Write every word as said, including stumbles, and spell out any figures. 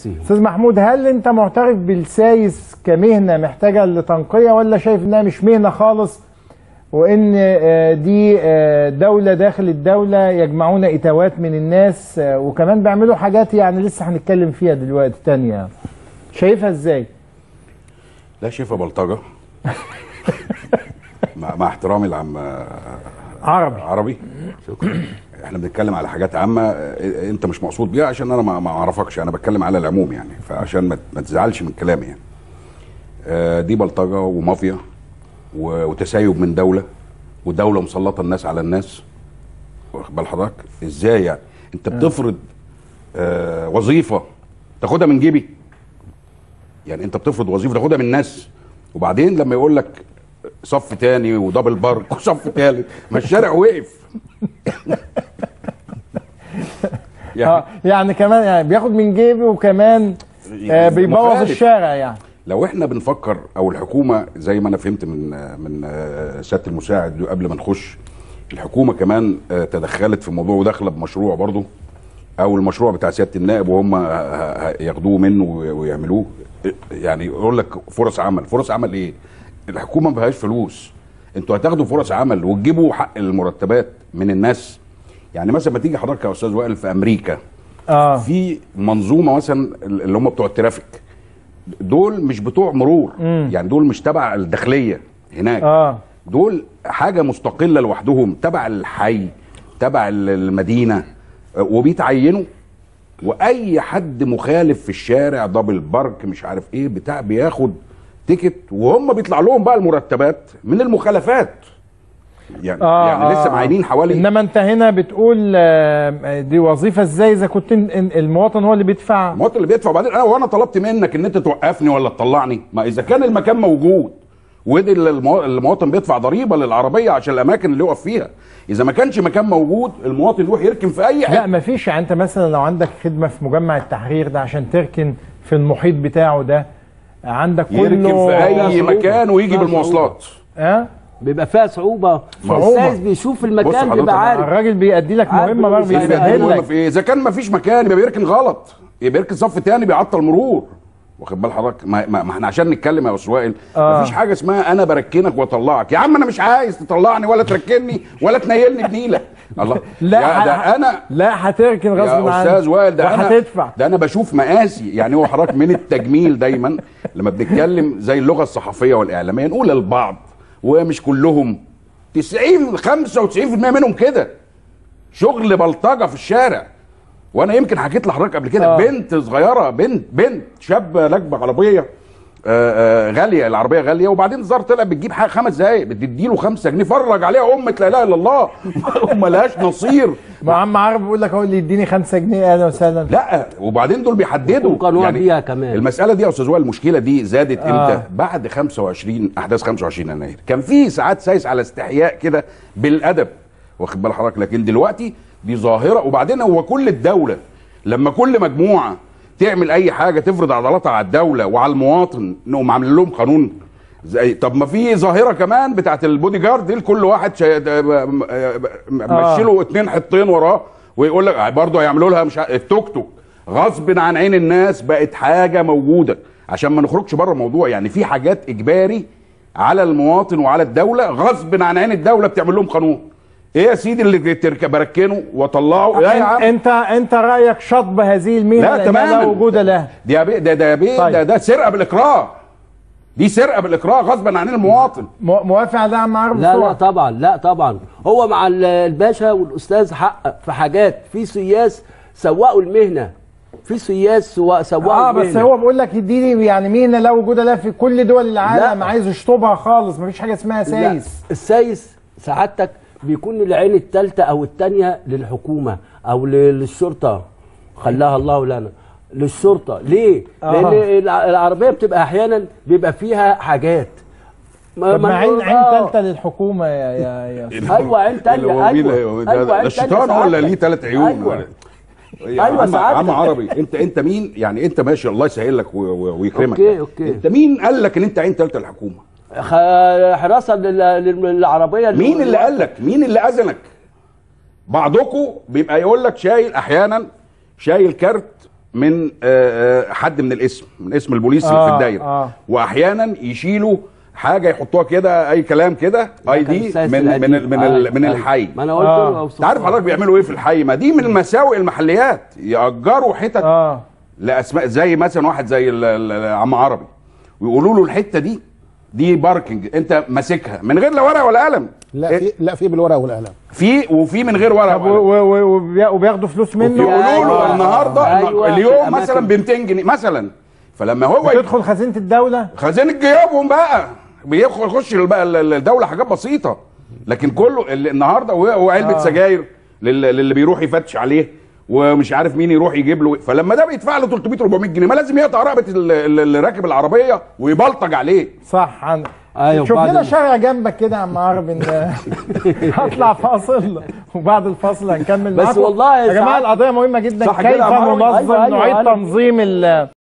فيهم. استاذ محمود، هل انت معترف بالسايس كمهنه محتاجه لتنقيه، ولا شايف انها مش مهنه خالص، وان دي دوله داخل الدوله يجمعون اتاوات من الناس، وكمان بيعملوا حاجات يعني لسه هنتكلم فيها دلوقتي تانية؟ شايفها ازاي؟ لا، شايفها بلطجه. مع, مع احترامي لعم عربي عربي شكرا. احنا بنتكلم على حاجات عامه انت مش مقصود بيها، عشان انا ما اعرفكش، انا بتكلم على العموم يعني، فعشان ما تزعلش من كلامي يعني. دي بلطجه ومافيا وتسيب من دوله، ودوله مسلطه الناس على الناس. واخد بال حضرتك ازاي يعني؟ انت بتفرض آه وظيفه تاخدها من جيبي، يعني انت بتفرض وظيفه تاخدها من الناس، وبعدين لما يقول لك صف تاني ودبل بارك وصف تالت، ما الشارع وقف. يعني آه يعني كمان يعني بياخد من جيبي، وكمان آه بيبوظ الشارع. يعني لو احنا بنفكر او الحكومه زي ما انا فهمت من من سياده المساعد قبل ما نخش، الحكومه كمان تدخلت في الموضوع وداخله بمشروع برضه، او المشروع بتاع سياده النائب وهم ياخدوه منه ويعملوه، يعني يقول لك فرص عمل. فرص عمل ايه؟ الحكومه ما فيهاش فلوس، انتوا هتاخدوا فرص عمل وتجيبوا حق المرتبات من الناس. يعني مثلا ما تيجي حضرتك يا استاذ وائل في امريكا اه في منظومه مثلا اللي هم بتوع الترافيك، دول مش بتوع مرور، مم. يعني دول مش تبع الداخليه هناك، اه دول حاجه مستقله لوحدهم، تبع الحي، تبع المدينه، وبيتعينوا، واي حد مخالف في الشارع دبل بارك مش عارف ايه بتاع بياخد تيكت، وهم بيطلع لهم بقى المرتبات من المخالفات. يعني آه يعني لسه معينين حوالي. انما انت هنا بتقول دي وظيفه ازاي اذا كنت المواطن هو اللي بيدفع؟ المواطن اللي بيدفع. وبعدين انا وانا طلبت منك ان انت توقفني ولا تطلعني؟ ما اذا كان المكان موجود ودي المواطن بيدفع ضريبه للعربيه عشان الاماكن اللي يقف فيها، اذا ما كانش مكان موجود المواطن يروح يركن في اي حته. لا ما فيش. يعني انت مثلا لو عندك خدمه في مجمع التحرير ده عشان تركن في المحيط بتاعه ده، عندك كله يركن في اي مكان ويجي بالمواصلات. اه بيبقى فيها صعوبه. السايس بيشوف المكان بيبقى عارف. الراجل بيأدي لك مهمه برضه، بيسهل لك في ايه؟ اذا كان ما فيش مكان يبقى بيركن غلط، يبقى يركن صف تاني بيعطل مرور. واخد بال حضرتك؟ ما, ما احنا عشان نتكلم يا استاذ وائل آه. مفيش حاجه اسمها انا بركنك واطلعك. يا عم انا مش عايز تطلعني ولا تركني ولا تنيلني بنيله. الله لا يا ده انا لا هتركن غصب عنك يا استاذ وائل، ده انا هتدفع. ده انا بشوف مقاسي. يعني هو حضرتك من التجميل دايما لما بنتكلم زي اللغه الصحفيه والاعلاميه نقول للبعض ومش كلهم، تسعين خمسة وتسعين في المية منهم كده شغل بلطجه في الشارع. وانا يمكن حكيت لحضرتك قبل كده آه. بنت صغيره، بنت بنت شابه راكبه عربيه آآ آآ غاليه، العربيه غاليه، وبعدين الزار طلع بتجيب حاجه خمس دقايق بتديله خمسة جنيه، فرج عليها امه لا اله الا الله وما لهاش نصير. ما عم عارف بيقول لك هو اللي يديني خمسة جنيه اهلا وسهلا. لا وبعدين دول بيحددوا يعني بيها كمان. المساله دي يا استاذ وائل المشكله دي زادت آه. امتى؟ بعد خمسة وعشرين احداث خمسة وعشرين يناير كان في ساعات سايس على استحياء كده بالادب، واخد بال حضرتك؟ لكن دلوقتي دي ظاهره. وبعدين هو كل الدوله لما كل مجموعه تعمل اي حاجه تفرض عضلاتها على الدوله وعلى المواطن نقوم عاملين لهم قانون زي؟ طب ما في ظاهره كمان بتاعت البودي جارد دي، لكل واحد شا... مشي له اتنين حطين وراه ويقول لك برضه هيعملوا لها مش التوك توك غصب عن عين الناس. بقت حاجه موجوده عشان ما نخرجش بره الموضوع. يعني في حاجات اجباري على المواطن وعلى الدوله غصب عن عين الدوله بتعمل لهم قانون. ايه يا سيدي اللي تركب بركنه واطلعه؟ يا عم انت انت رايك شطب هذه المهنه لا تماما لا وجود لها. ده ده ده طيب. ده ده سرقه بالاكراه، دي سرقه بالاكراه غصبا عن المواطن. موافق على ده يا عم عرب؟ لا لا طبعا، لا طبعا. هو مع الباشا والاستاذ حق في حاجات، في سياس سوقوا المهنه، في سياس سوقوا اه المهنه. بس هو بيقول لك دي يعني مهنه لا وجود لها في كل دول العالم، عايز يشطبها خالص، مفيش حاجه اسمها سايس. لا. السايس سعادتك بيكون العين الثالثه او الثانيه للحكومه او للشرطه، خلاها الله لنا للشرطه. ليه؟ آه. لان العربيه بتبقى احيانا بيبقى فيها حاجات. طب ما عين عين ثالثه للحكومه يا يا يا ايوه عين ثالثه. ايوه ايوه الشيطان هو اللي ليه ثلاث عيون. ايوه ايوه سعادتك. عم عربي انت انت مين؟ يعني انت ماشي الله يسهل لك ويكرمك. اوكي اوكي. انت مين قال لك ان انت عين ثالثه للحكومه؟ حراسه للعربيه. مين اللي قال لك؟ مين اللي اذنك؟ بعضكم بيبقى يقول لك شايل احيانا شايل كارت من آه، آه، حد من الاسم من اسم البوليس اللي آه، في الدايره آه. واحيانا يشيلوا حاجه يحطوها كده اي كلام كده اي دي السايس من من القديم. من, آه، ال- من آه. الحي. ما انا قلت آه. له انت عارف حضرتك بيعملوا ايه في الحي؟ ما دي من مساوئ المحليات، يأجروا حتت اه لاسماء زي مثلا واحد زي ال- ال- عم عربي ويقولوا له الحته دي دي باركنج انت ماسكها من غير لا ورقه ولا قلم. لا في لا في بالورقه والقلم. في وفي من غير ورقه طب ولا و- قلم. و- و- وبي- وبياخدوا فلوس منه. يقولوا له أيوة. النهارده أيوة. في اليوم الأماكن. مثلا ب مئتين جنيه مثلا، فلما هو تدخل خزينه الدوله. خزينة جيوبهم بقى بيدخل يخش بقى الدوله حاجات بسيطه، لكن كله اللي النهارده وعلبه آه. سجاير لل- للي بيروح يفتش عليه ومش عارف مين يروح يجيب له، فلما ده بيدفع له ثلاثمئة أربعمئة جنيه ما لازم يقطع رقبه ال- ال- اللي راكب العربيه ويبلطج عليه. صح. عن... أيوة، شوف بعد لنا ال- شارع جنبك كده يا عم عربي. إن- هطلع فاصل وبعد الفاصل هنكمل بس معاكم. والله يا جماعه ساعات- القضيه مهمه جدا. صح كده يا كيف عم عربي؟ ننظم أيوة، أيوة، نعيد أيوة. تنظيم ال